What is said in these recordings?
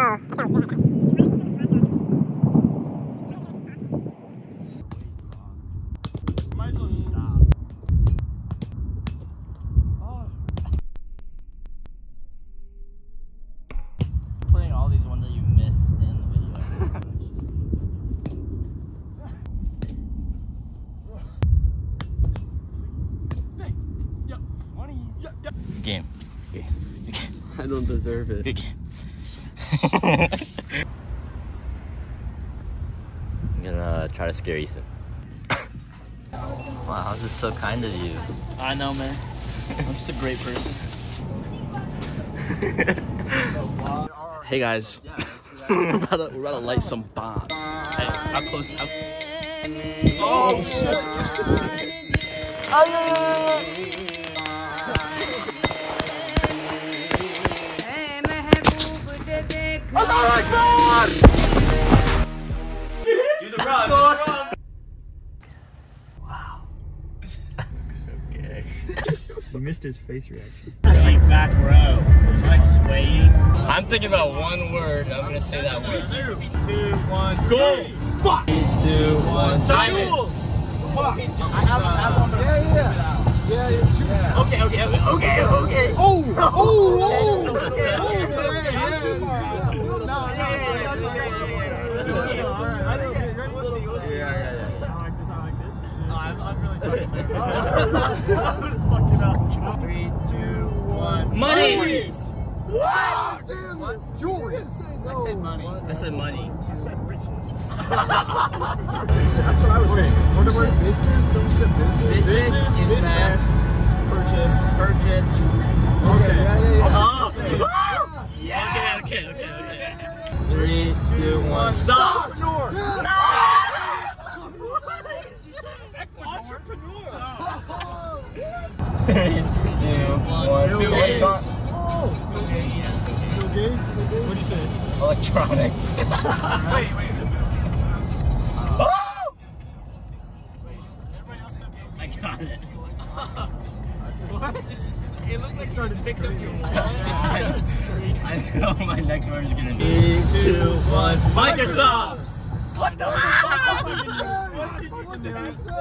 Might as well just stop. Putting all these ones that you missed in the video. Hey, yep, money, yep, yep. Game. I don't deserve it. Good game. I'm gonna try to scare Ethan. Wow, this is so kind of you. I know, man. I'm just a great person. Hey guys, we're about to light some bombs. Hey, how close? Oh shit! Do the run! Wow. So gay. You missed his face reaction. Like back row. Was I swaying? I'm thinking about one word, and I'm gonna say that word. 3, 2, 1, Go! Fuck! 3, 2, 1, time it! Fuck! I have one. Yeah. Okay. Oh! Okay. We'll see. I like this. I'm really fucking nervous. I'm gonna fuck it up. 3, 2, 1. Money! What? Jewelry. I said money. I said money. I said riches. That's what I was saying. What the word business? Someone said business. Invest. Purchase. Okay. Yeah. Okay. 3, 2, 1, stop! Entrepreneur. 3, 2, 1, stop. What do you say? Electronics. Wait. I got it. What? It looks like you picked up your wallet. I know my next word is gonna be 3, 2, 1. Microsoft. What the fuck? What did you say?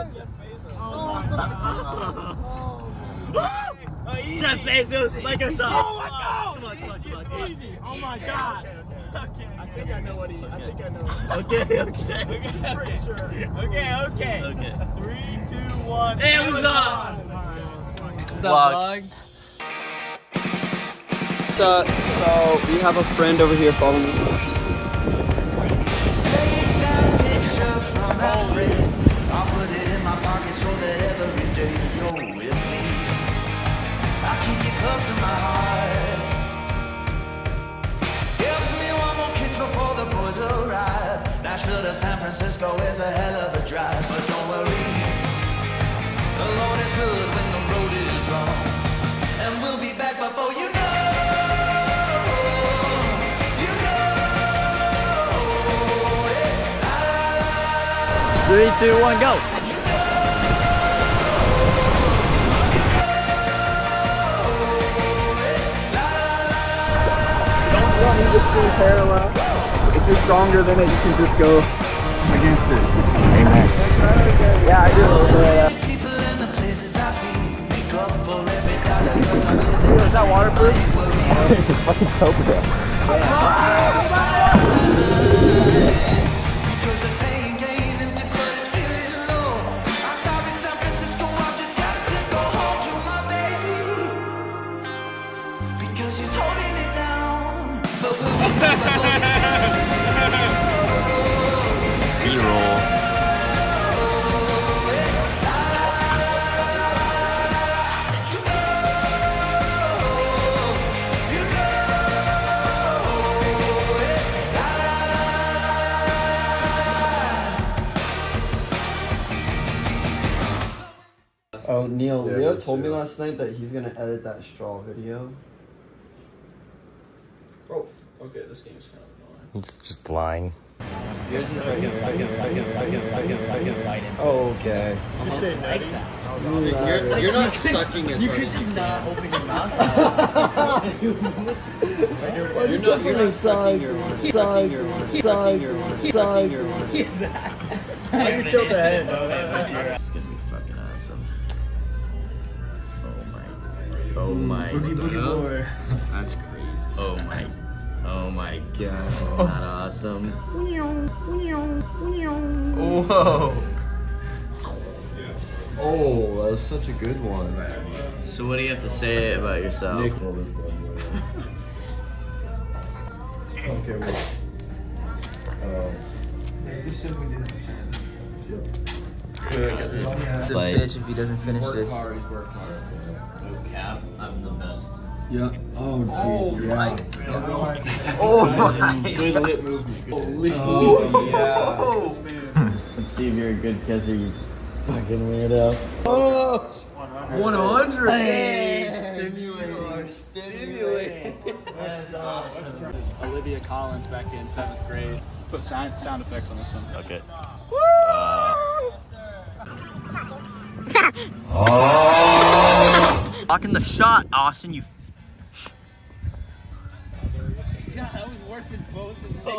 Jeff Bezos, Microsoft. Oh, let's go. Easy. Oh my god. Okay. I think I know what he. I think I know. Okay. Pretty sure. Okay. 3, 2, 1. Amazon. The vlog. So we have a friend over here following me. Nashville to San Francisco is a hell of a drive, but don't worry, the Lord is good when the road is wrong, and we'll be back before you know. 3, 2, 1, go! Don't want me to swing parallel. If you're stronger than it, you can just go against it. Amen. Yeah, I do. People in the places I see, make up for every dollar, 'cause I live in Is that waterproof? It's fucking Cobra. because the tank ain't empty, but it's feeling low. I'm sorry, San Francisco, I've just got to go home to my baby, because she's holding it down. But we'll be back before you know. B-roll. Oh, Neil, Leo told me last night that he's gonna edit that straw video. Oh, okay, this game is kind of annoying. It's just lying. Yours is right here. Oh, okay. Just say nutty. You're not sucking as You hard could as just you not can. open your mouth. You're not sucking your orange. Sucking your orange. Sucking your orange. Sucking your orange. I can tilt the head. It's gonna be fucking awesome. Oh my. Boogie boogie boy. That's crazy. Oh my god. Isn't that awesome? Whoa. Oh, that was such a good one. So what do you have to say about yourself? Nick. Okay, wait. He's a Like- bitch if he doesn't finish this. He's worked hard. No cap, I'm the best. Yeah. Oh, jeez. Yeah. Oh Good lip movement. Oh, yeah. Let's see if you're a good kisser, you fucking weirdo. Oh, 100. Hey. Stimulating. That's awesome. Olivia Collins back in 7th grade. Put sound effects on this one. Okay. Blocking the shot, Austin, you. God, that was worse than both of them.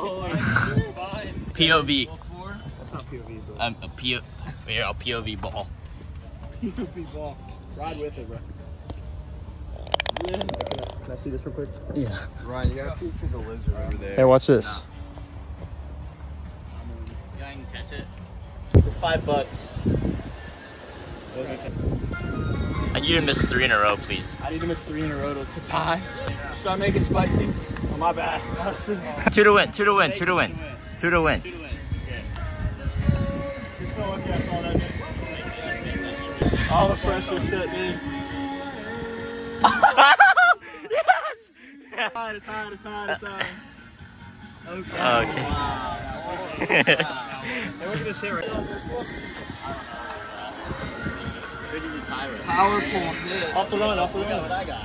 POV. That's not POV, bro. A POV ball. POV ball. Ride with it, bro. Can I see this real quick? Yeah. Ryan, you gotta feature the lizard over there. Hey, watch this. Yeah, I can catch it. For $5. I need to miss 3 in a row, please. I need to miss 3 in a row to tie. Should I make it spicy? Oh, my bad. 2 to win, 2 to win, 2 to win. 2 to win. You're so lucky I saw that, dude. All the pressure set, dude. Yes! Tie. Okay. Okay. Hey, look at this hit right here. Powerful hit. Off the run. What I got?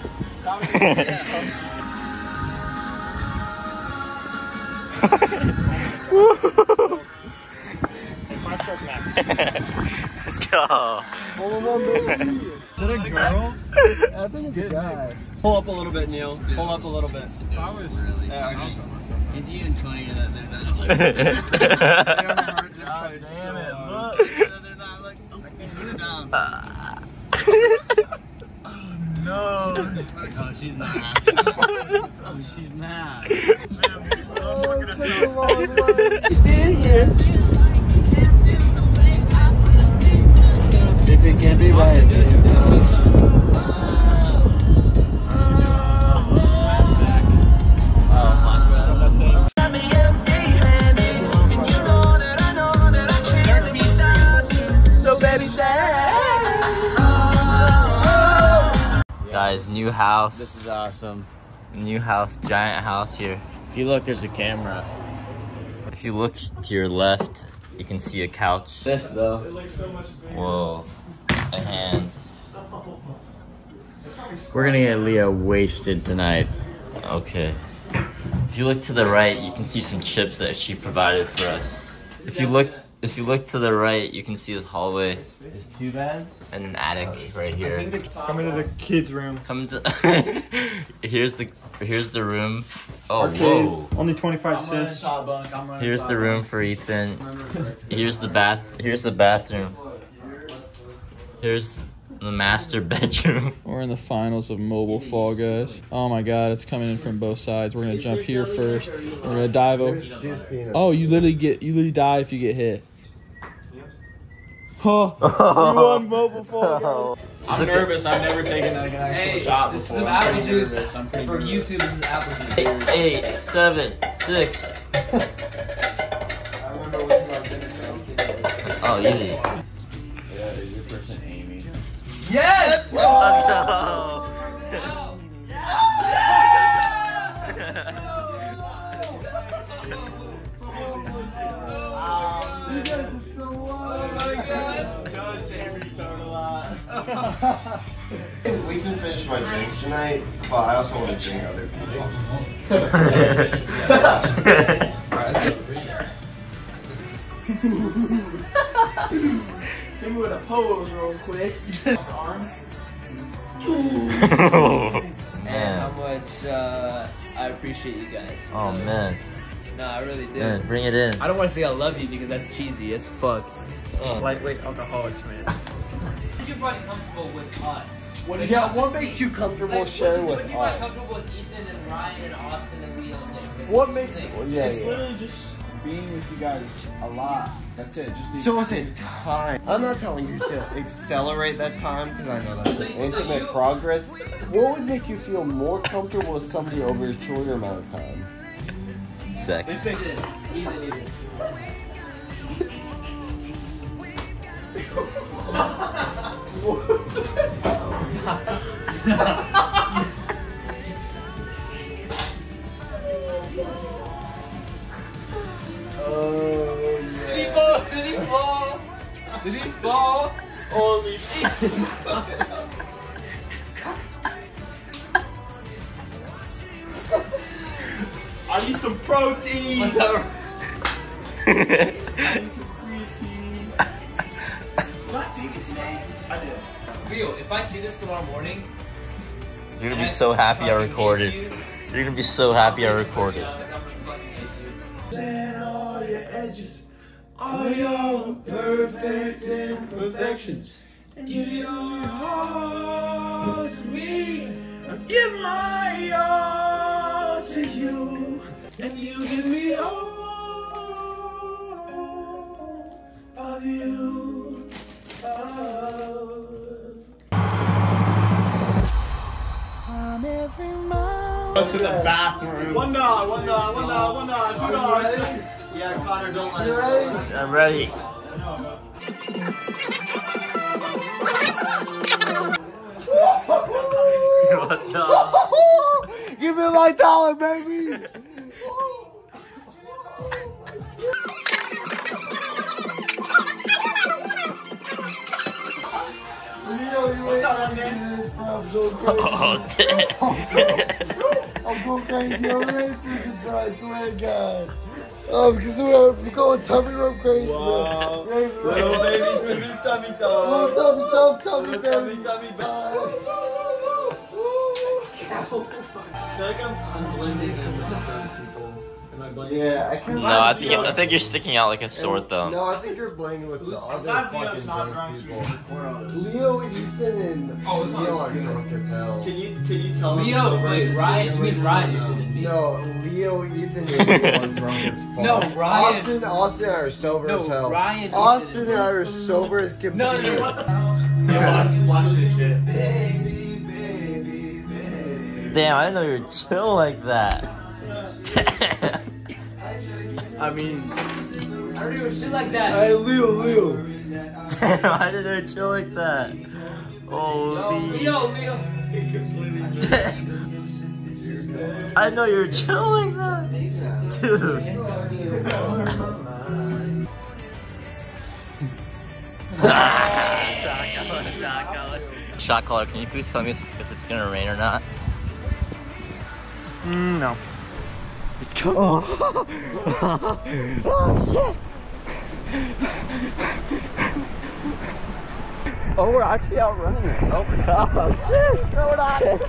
Hey, 5 strikes max. Let's go. Is that a girl? I think it's a guy. Pull up a little bit, Neil. Pull up a little bit. It's even funnier that they're not Damn it, look. They're not like, oh, he's put down. No. Oh, she's not happy. Oh, she's mad. Stand here. If it can't be right. Guys, new house. This is awesome. New house, giant house here. If you look, there's a camera. If you look to your left, you can see a couch. This though. Whoa. A hand. We're gonna get Leah wasted tonight. Okay. If you look to the right, you can see some chips that she provided for us. If you look to the right, you can see this hallway There's 2 beds. and an attic right here. Come into the kids' room. Come to here's the room. Oh, Arcade. whoa. Only 25 cents. Here's the room for Ethan. Here's the bathroom. Here's the master bedroom. We're in the finals of mobile Fall Guys. Oh my god, it's coming in from both sides. We're gonna jump here first. We're gonna dive over. Oh, you literally die if you get hit. Huh. You won mobile Fall Guys. I'm nervous. I've never taken like an actual shot before. This is some apple juice. For YouTube, this is apple juice. 8, 7, 6. Oh, easy. Yes! Let's go. We can finish my drinks tonight, but I also want to drink other people's. Hit me with a pose real quick. Arm. And how much I appreciate you guys. Oh man. No, I really do. Man, bring it in. I don't want to say I love you because that's cheesy as fuck. Lightweight alcoholics, man. What do you find comfortable with us? What makes you comfortable sharing with What do you find us? comfortable with Ethan and Ryan and Austin and Leo? What makes it? It's literally just being with you guys a lot. That's it. Just So is it time? I'm not telling you to accelerate that time because I know that's an intimate progress. What would make you feel more comfortable with somebody over a shorter amount of time? Sex. Ethan. Oh yeah. Did he fall? Holy I need some protein. What's up? I need some creatine. Did I take it today? I did. Leo, if I see this tomorrow morning, You're gonna be so happy I recorded. You're gonna be so happy I recorded. And all your edges, all your perfect imperfections. And give your heart to me. I give my all to you. And you give me all of you. Go to the bathroom. $1, $2. Yeah, Connor, don't let us. I'm ready. Give me my dollar, baby. What's up, Undance? Oh, damn. I'm going crazy already, I swear to God. Oh, because we're going tummy rub crazy. Wow. Little babies, little tummy Little dog. tummy, baby. Tummy I feel like I'm blending in with the people. Am I blending? Yeah, I can't. No, I think you're sticking out like a sore thumb. No, I think you're blending with the other Not fucking Leo's not drunk drunk, so people. you record all this. Leo, Ethan, and Leo are drunk as hell. Can you tell them Leo, sober? wait, Ryan, you mean Ryan didn't mean. No, Leo, Ethan, and Leo are drunk as fuck. No, Ryan. Austin and I are sober No, as hell. Ryan, Austin and I are sober as can be. No, what the Watch this shit. Damn, I didn't know you were chill like that. I mean, I don't do shit like that. Hey, Leo. Damn, I didn't know you were chill like that. Holy. Leo. I know you were chill like that. Dude. Shot caller, can you please tell me if it's gonna rain or not? no. It's coming. Oh, shit! Oh, we're actually outrunning it. Oh, shit! Throw it on it!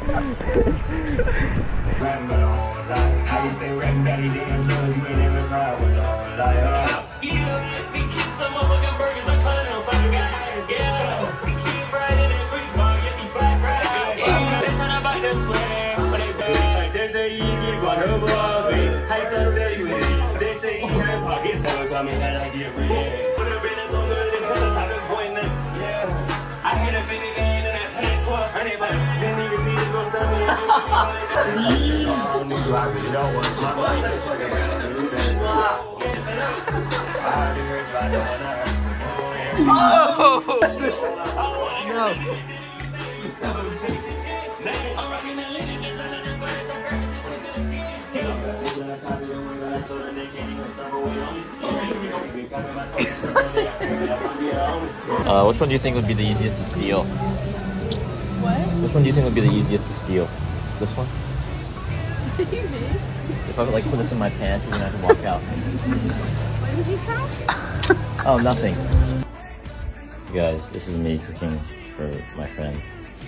Which one do you think would be the easiest to steal? What? Which one do you think would be the easiest to steal? This one? If I would like put this in my pants and then I can walk out. What did you say? Oh, nothing. You guys, this is me cooking for my friends.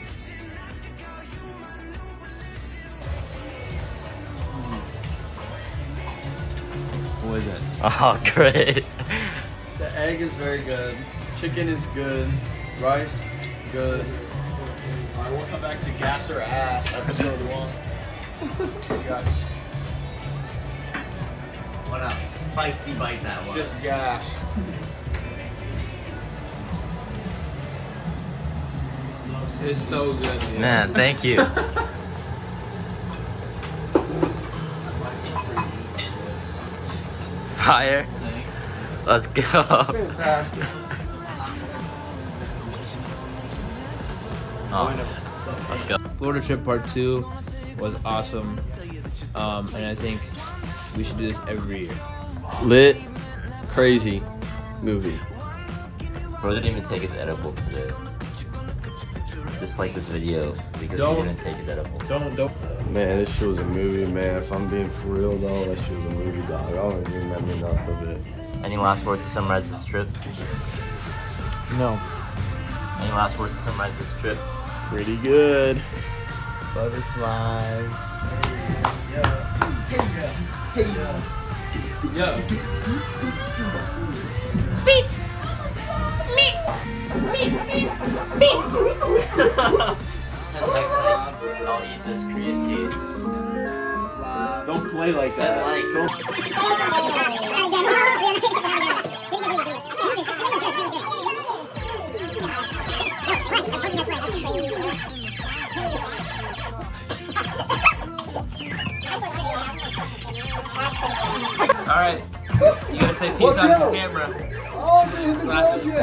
What is it? Oh, great. The egg is very good. Chicken is good. Rice, good. Alright, we'll come back to gas or ass, episode 1. Guys, What up? Feisty bite that was. just gas. It's so good, Man, thank you. Fire. Let's go. Fantastic. Oh, let's go. Florida trip part 2 was awesome. And I think we should do this every year. Lit, crazy movie. Bro didn't even take his edible today. Just like this video because Don't. he didn't take his edible. Don't. Man, this shit was a movie, man. If I'm being for real, though, that shit was a movie, dog. I don't even remember enough of it. Any last words to summarize this trip? No. Any last words to summarize this trip? Pretty good. Butterflies. Yo. I'll eat this creatine. Don't play like that. Alright. You gotta say peace out to the camera. Oh, man, Slap it.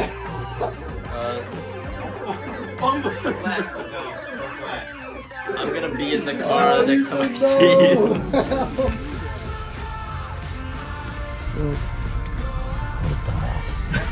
I'm gonna be in the car next time I see you. What a dumbass.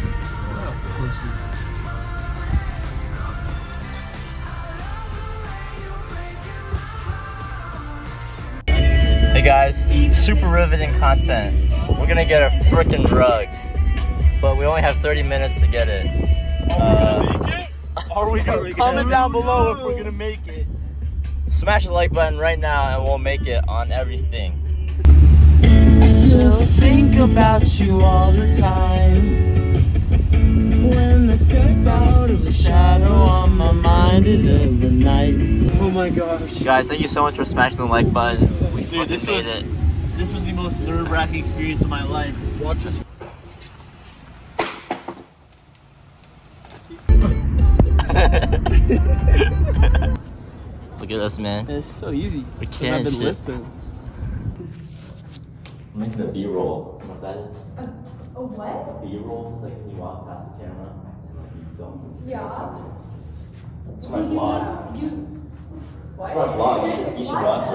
Hey guys, super riveting content. We're gonna get a frickin' drug, but we only have 30 minutes to get it. Are we gonna comment down below if we're gonna make it? Smash the like button right now and we'll make it on everything. I still think about you all the time. When I step out of the shadow on my mind into the night. Oh my gosh. Guys, thank you so much for smashing the like button. We fucking this made was- it. This was the most nerve-wracking experience of my life. Watch us. Look at us, man. It's so easy. We can't shit. lifting. I'm making a B-roll. You know what that is? A what? A B-roll is like when you walk past the camera and like you don't. Yeah. It's my vlog. It's my vlog. You should watch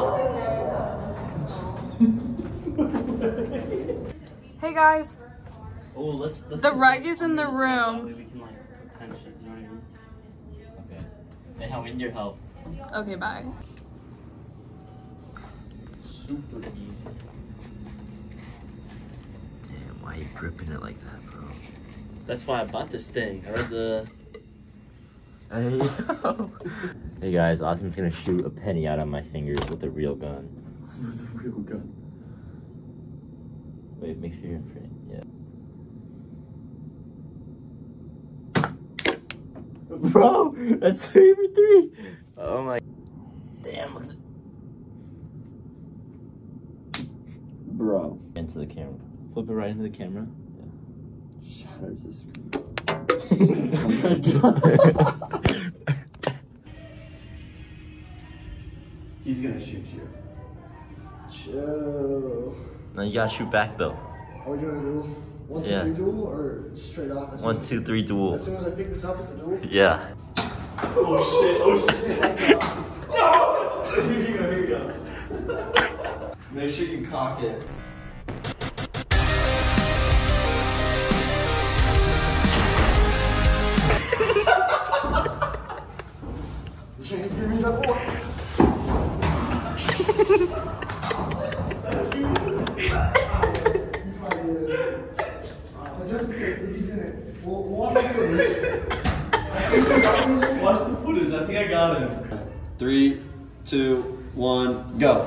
it. Hey guys, Oh, let's the rug is in the room. We can like attention, you know what I mean? Okay. Hey, how we need your help. Okay, bye. Super easy. Damn, why are you gripping it like that, bro? That's why I bought this thing. I read the. Hey. Hey guys, Austin's gonna shoot a penny out of my fingers with a real gun. With a real gun. Wait, make sure you're in frame. Yeah. Bro, that's 3 for 3. Oh my. Damn, look at it. Bro. Into the camera. Flip it right into the camera. Shatters the screen. Oh my god. He's gonna shoot you. Chill. No, you gotta shoot back though. Are we doing a duel? 1, 2, Yeah. 3 duel or straight off? 1, 2, 3 duel. As soon as I pick this up, it's a duel? Yeah. Oh shit, oh shit. No! Here you go. Make sure you cock it. You should give me that boy. Just in case, if you didn't, we'll watch the footage. Watch the footage. I think I got him. 3, 2, 1, go.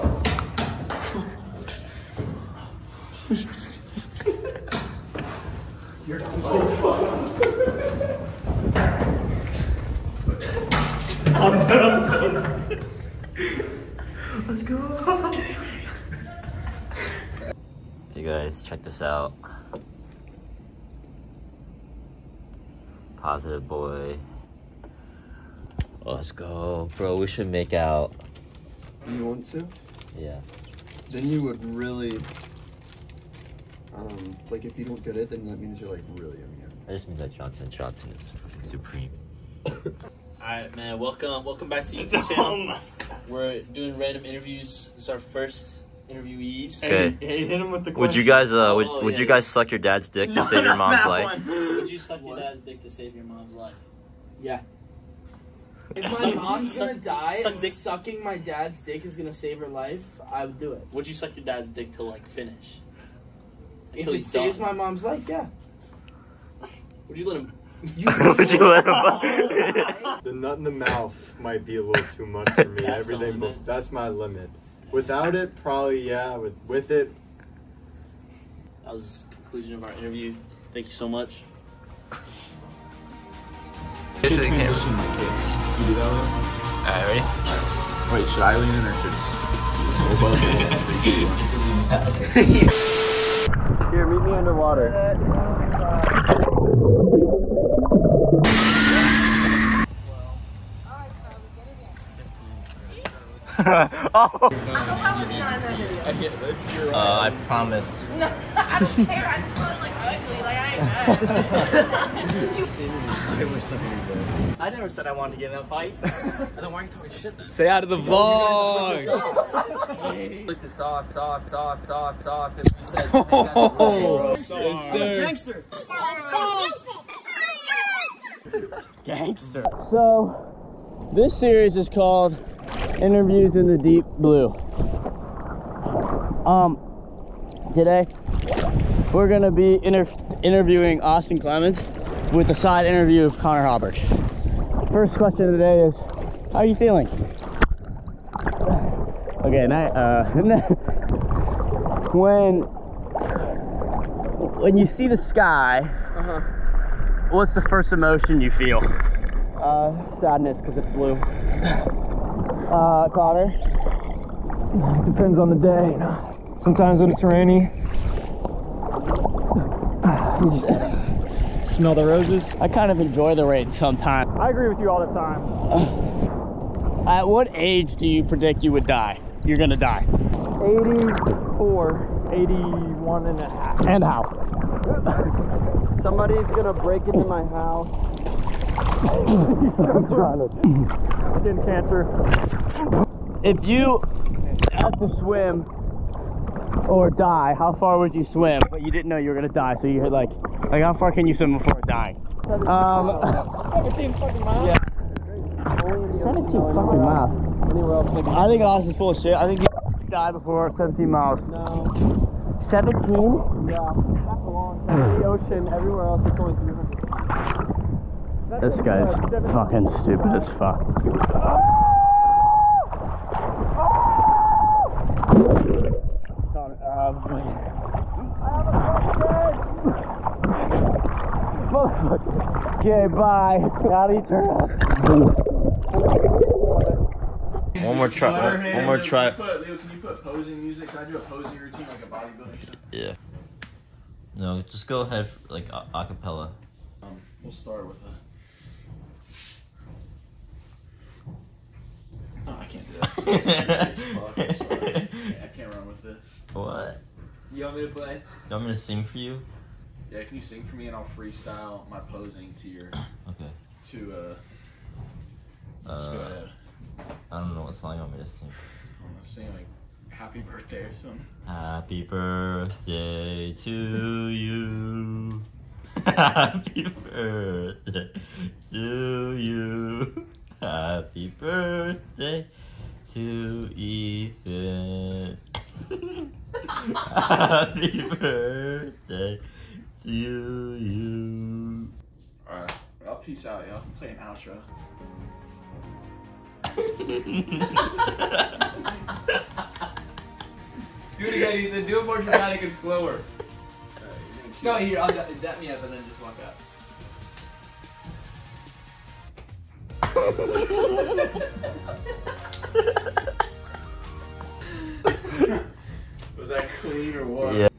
You're done. I'm done. Let's go. Hey guys, check this out. Positive boy. Let's go. Bro, we should make out. You want to? Yeah. Then you would really, like if you don't get it, then that means you're like really immune. That just means that Johnson & Johnson is fucking supreme. Alright, man, welcome back to the YouTube channel. We're doing random interviews. This is our first interviewees. Okay. Hey, hit him with the question. Would you guys would you guys suck your dad's dick to save your mom's life? Would you suck your dad's dick to save your mom's life? Yeah. If my mom's gonna die and sucking my dad's dick is gonna save her life, I would do it. Would you suck your dad's dick to like finish? If Until it he's saves done? my mom's life, yeah. Would you let him? Would you let him? The nut in the mouth might be a little too much for me. That's the Everything, limit. that's my limit. Without it, probably yeah. With it, That was the conclusion of our interview. Thank you so much. Transition my kids. You do that one? Alright, ready? Wait, should I lean in or should Here, meet me underwater. I promise. No, I don't care. I just want like ugly. Like I ain't I never said I wanted to get in that fight. And then why are you talking shit then? stay out of the vlog. Look this off. If you said, Gangster. Gangster. So, this series is called Interviews in the Deep Blue. Today we're gonna be interviewing Austin Clemens with a side interview of Connor Hobart. First question of the day is, how are you feeling? Okay, when you see the sky, what's the first emotion you feel? Sadness because it's blue. Connor? Depends on the day. Sometimes when it's rainy, you just smell the roses. I kind of enjoy the rain sometimes. I agree with you all the time. At what age do you predict you would die? You're gonna die. 84, 81 and a half. And how? Somebody's gonna break into my house. I'm trying to. Skin cancer. If you had to swim or die, how far would you swim? But you didn't know you were gonna die, so you're like how far can you swim before dying? 17 fucking miles. Yeah. 17 fucking miles. Anywhere else? Like, I think Austin's full of shit. I think you die before 17 miles. no. 17? Yeah. That's a long time. The ocean. Everywhere else, it's only 300. This guy's fucking stupid as fuck. Okay, bye. How do you turn off? One more try. One more try. Leo, can you put posing music? Can I do a posing routine like a bodybuilding show? Yeah. No, just go ahead like acapella. We'll start with a. Oh, I can't do that. Fuck, I'm sorry. I can't run with it. What? You want me to play? You want me to sing for you? Yeah, can you sing for me and I'll freestyle my posing to your. Okay. Let's go ahead. I don't know what song you want me to sing. I'm gonna sing like Happy Birthday or something. Happy birthday to you. Happy birthday to you. Happy birthday to Ethan. Happy birthday to you. Alright, I'll peace out, yo. Play an outro. Do it again, Ethan. Do it more dramatic and slower. No, here, I'll dap me up and then just walk out. Was that clean or what? Yeah.